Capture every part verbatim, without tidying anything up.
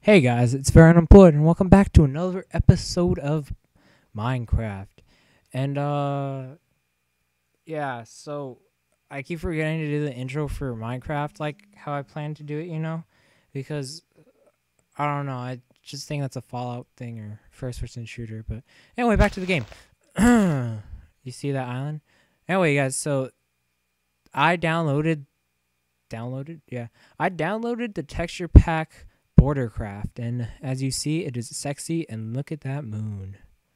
Hey guys, it's Very Unemployed, and welcome back to another episode of Minecraft. And uh, yeah, so I keep forgetting to do the intro for Minecraft, like how I plan to do it, you know, because I don't know, I just think that's a Fallout thing or first-person shooter. But anyway, back to the game. You see that island? Anyway, guys, so I downloaded, downloaded, yeah, I downloaded the texture pack bordercraft, and as you see, it is sexy. And look at that moon.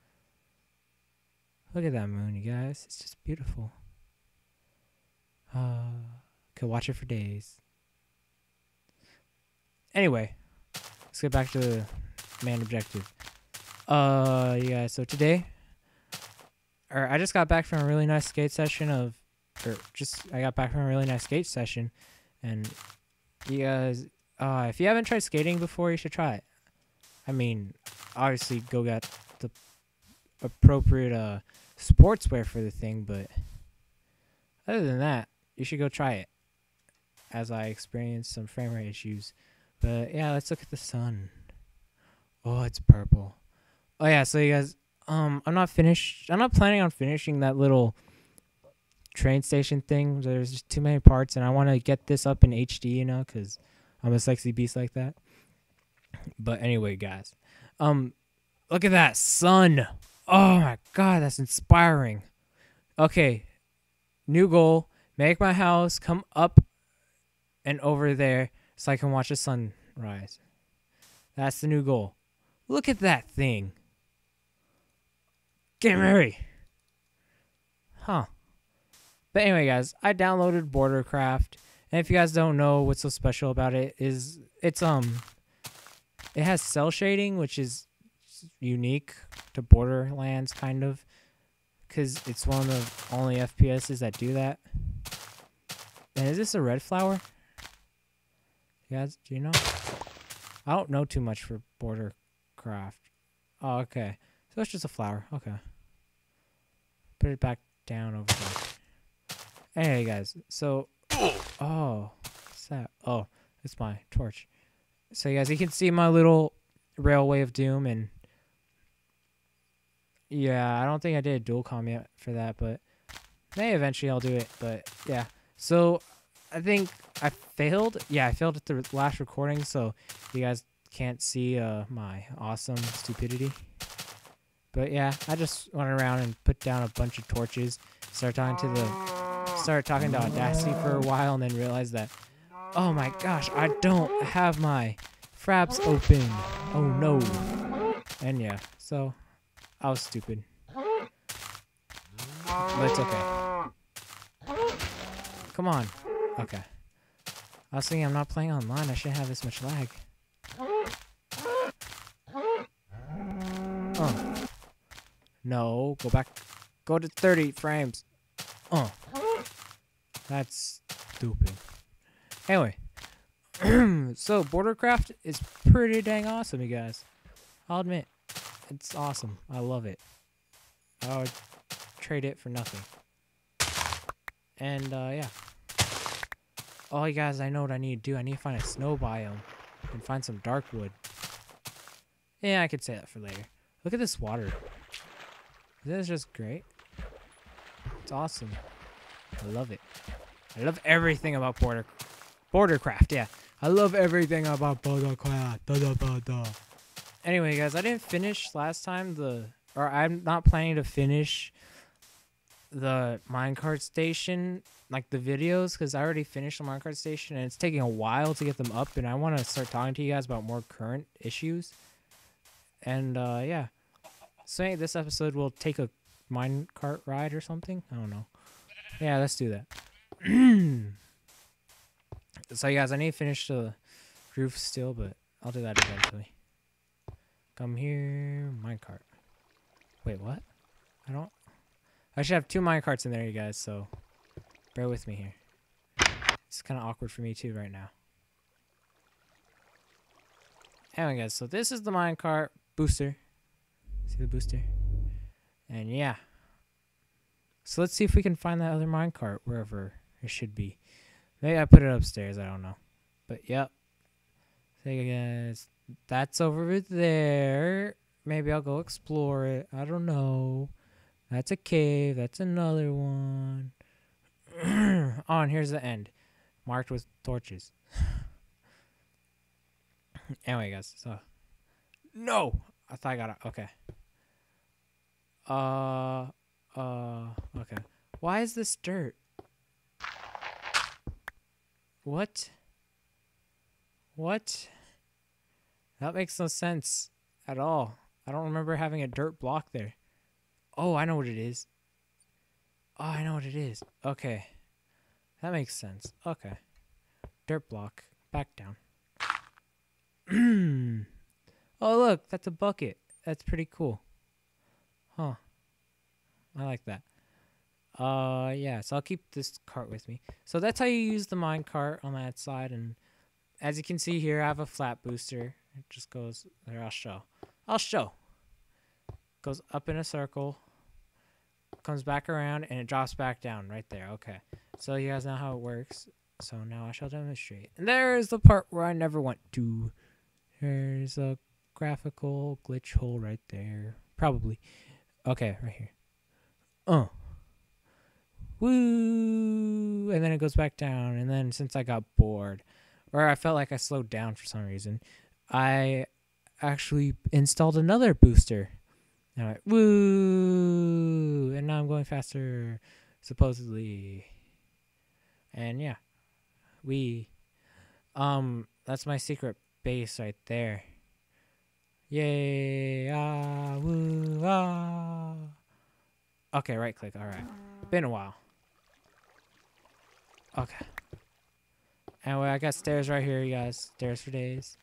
Look at that moon, you guys. It's just beautiful. Uh could watch it for days. Anyway, let's get back to the main objective. Uh yeah, so today, or I just got back from a really nice skate session of or just I got back from a really nice skate session, and you guys, Uh, if you haven't tried skating before, you should try it. I mean, obviously, go get the appropriate uh, sportswear for the thing, but other than that, you should go try it, as I experienced some frame rate issues. But yeah, let's look at the sun. Oh, it's purple. Oh yeah, so you guys, um, I'm not finished. I'm not planning on finishing that little train station thing. There's just too many parts, and I want to get this up in H D, you know, because I'm a sexy beast like that. But anyway, guys, um, look at that sun. Oh my god, that's inspiring. Okay, new goal: make my house come up and over there so I can watch the sun rise. That's the new goal. Look at that thing. Get married. Huh. But anyway, guys, I downloaded bordercraft. And if you guys don't know what's so special about it, is it's um it has cell shading, which is unique to Borderlands kind of, cuz it's one of the only F P S's that do that. And is this a red flower? You guys, do you know? I don't know too much for Bordercraft. Oh, okay. So it's just a flower. Okay. Put it back down over there. Anyway, guys, so oh, what's that? Oh, it's my torch. So, guys, you can see my little Railway of Doom, and yeah, I don't think I did a dual comm yet for that, but maybe eventually I'll do it. But yeah, so I think I failed. Yeah, I failed at the last recording, so you guys can't see uh, my awesome stupidity. But yeah, I just went around and put down a bunch of torches, started talking to the. Started talking to Audacity for a while, and then realized that, oh my gosh, I don't have my fraps open. Oh no. And yeah, so I was stupid. But it's okay. Come on. Okay. I was thinking I'm not playing online. I shouldn't have this much lag. Oh. No, go back. Go to thirty frames. Oh. That's stupid. Anyway, so bordercraft is pretty dang awesome, you guys. I'll admit, it's awesome. I love it. I would trade it for nothing. And uh, yeah. Oh, you guys, I know what I need to do. I need to find a snow biome and find some dark wood. Yeah, I could say that for later. Look at this water. This is just great. It's awesome. I love it. I love everything about border, bordercraft. Yeah, I love everything about bordercraft. Da, da, da, da. Anyway, guys, I didn't finish last time the, or I'm not planning to finish the minecart station, like the videos, because I already finished the minecart station, and it's taking a while to get them up, and I want to start talking to you guys about more current issues. And uh, yeah, so maybe this episode will take a minecart ride or something. I don't know. Yeah, let's do that. So, guys, I need to finish the roof still, but I'll do that eventually. Come here, minecart. Wait, what? I don't... I should have two minecarts in there, you guys, so bear with me here. It's kind of awkward for me, too, right now. Anyway, guys, so this is the minecart booster. See the booster? And, yeah. So let's see if we can find that other minecart wherever it should be. Maybe I put it upstairs. I don't know. But, yep. So you guys, That's over there. Maybe I'll go explore it. I don't know. That's a cave. That's another one. Oh, and here's the end. Marked with torches. Anyway, guys. So. No! I thought I got it. Okay. Uh. Uh. Okay. Why is this dirt? What? What? That makes no sense at all. I don't remember having a dirt block there. Oh, I know what it is. Oh, I know what it is. Okay. That makes sense. Okay. Dirt block. Back down. Oh, look. That's a bucket. That's pretty cool. Huh. I like that. Uh, yeah. So I'll keep this cart with me. So that's how you use the mine cart on that side. And as you can see here, I have a flat booster. It just goes there. I'll show. I'll show. Goes up in a circle. Comes back around and it drops back down right there. Okay. So you guys know how it works. So now I shall demonstrate. And there is the part where I never went to. There's a graphical glitch hole right there. Probably. Okay, right here. Oh. Woo! And then it goes back down. And then since I got bored, or I felt like I slowed down for some reason, I actually installed another booster. And I went, woo! And now I'm going faster, supposedly. And yeah. We. Um, that's my secret base right there. Yay! Ah! Woo! Ah! Okay, right click. All right. Been a while. Okay. Anyway, I got stairs right here, you guys. Stairs for days.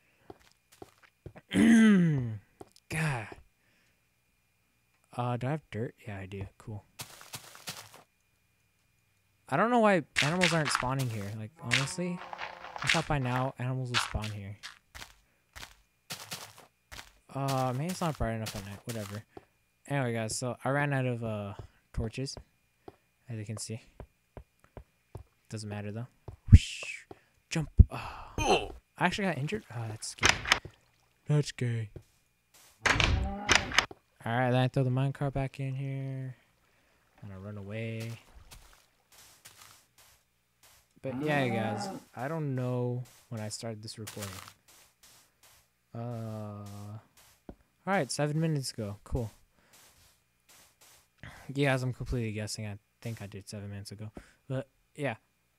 God. Uh, do I have dirt? Yeah, I do. Cool. I don't know why animals aren't spawning here. Like, honestly, I thought by now animals would spawn here. Uh, maybe it's not bright enough at night. Whatever. Anyway, guys, so I ran out of uh torches, as you can see. Doesn't matter though. Whoosh, jump. Oh. I actually got injured. Oh, that's scary. That's scary. All right, then I throw the minecart back in here. And I run away. But yeah, guys, I don't know when I started this recording. Uh, all right, seven minutes ago. Cool. Yeah, as I'm completely guessing, I think I did seven minutes ago. But yeah.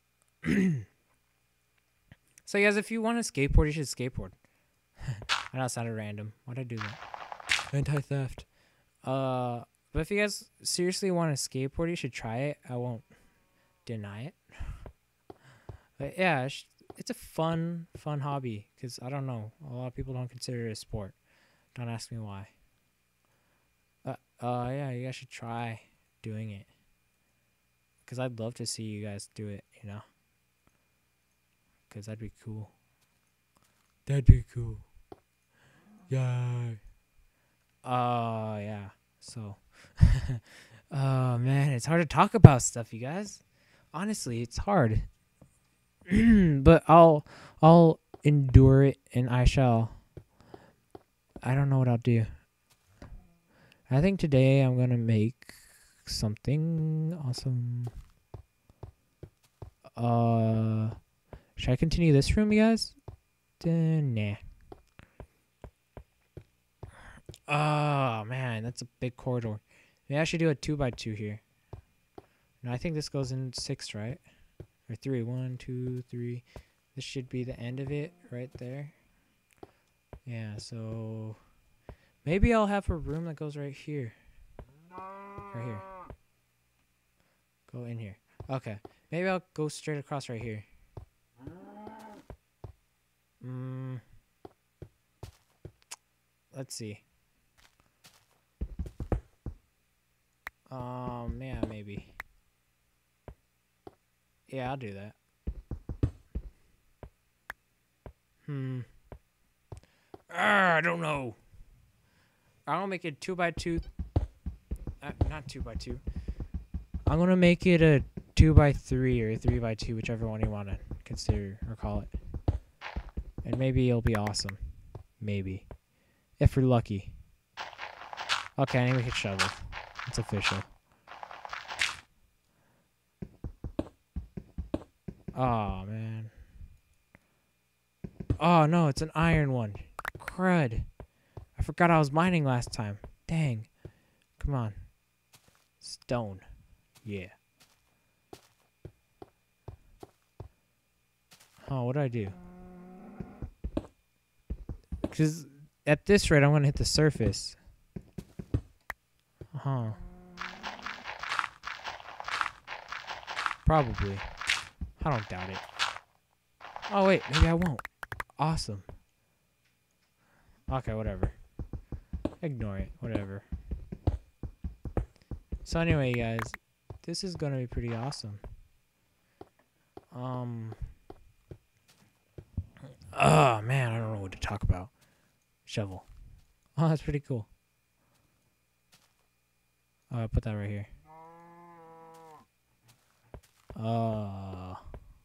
So guys, if you want to skateboard, you should skateboard. I know it sounded random. Why'd I do that? Anti-theft. Uh, but if you guys seriously want to skateboard, you should try it. I won't deny it. But yeah, it's a fun, fun hobby. Because I don't know, a lot of people don't consider it a sport. Don't ask me why. Uh, uh, yeah, you guys should try doing it. Because I'd love to see you guys do it, you know? Because that'd be cool. That'd be cool. Yeah. Oh, uh, yeah. So. Oh, man. It's hard to talk about stuff, you guys. Honestly, it's hard. But I'll, I'll endure it, and I shall. I don't know what I'll do. I think today I'm going to make something awesome. Uh, should I continue this room, you guys? Uh, nah. Oh, man, that's a big corridor. Maybe I should do a two by two here. No, I think this goes in six, right? Or three. One, two, three. This should be the end of it right there. Yeah, so maybe I'll have a room that goes right here. Right here. Go in here. Okay. Maybe I'll go straight across right here. Mm. Let's see. Um, yeah, maybe. Yeah, I'll do that. Hmm. Ah, I don't know. I'll make it two by two. Uh, not two by two. I'm gonna make it a two by three or three by two, whichever one you want to consider or call it. And maybe it'll be awesome. Maybe. If we're lucky. Okay, I need to make a shovel. It's official. Oh, man. Oh, no, it's an iron one. Crud. I forgot I was mining last time. Dang. Come on. Stone. Yeah. Oh, what do I do? Because at this rate, I'm going to hit the surface. Huh. Probably. I don't doubt it. Oh, wait. Maybe I won't. Awesome. Okay, whatever. Ignore it. Whatever. So anyway, guys, this is going to be pretty awesome. Um... Oh, man, I don't know what to talk about. Shovel. Oh, that's pretty cool. Oh, I'll put that right here. Uh,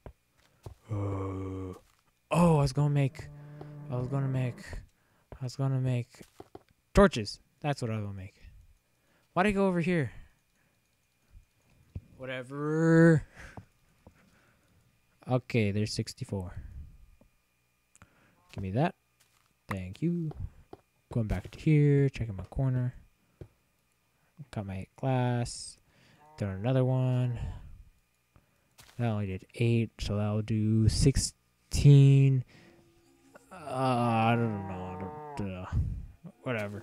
uh, oh, I was gonna make, I was gonna make, I was gonna make torches. That's what I was gonna make. Why'd I go over here? Whatever. Okay, there's sixty-four. Give me that. Thank you. Going back to here, checking my corner. Got my glass. Doing another one. That only did eight, so that'll do sixteen. Uh, I don't know. I don't, uh, whatever.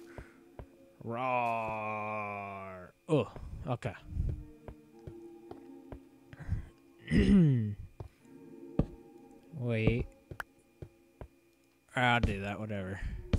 Roar. Oh, okay. Wait. I'll do that, whatever.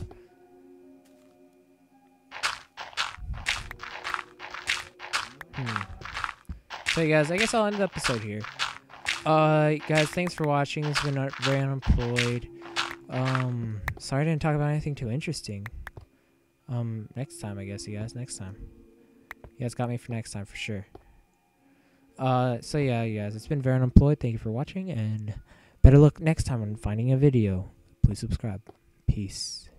Hmm. So, you guys, I guess I'll end the episode here. Uh, guys, thanks for watching. This has been very unemployed. Um, sorry I didn't talk about anything too interesting. Um, next time, I guess, you guys, next time. You guys got me for next time, for sure. Uh, so, yeah, you guys, it's been very unemployed. Thank you for watching, and better luck next time on finding a video. Please subscribe. Peace.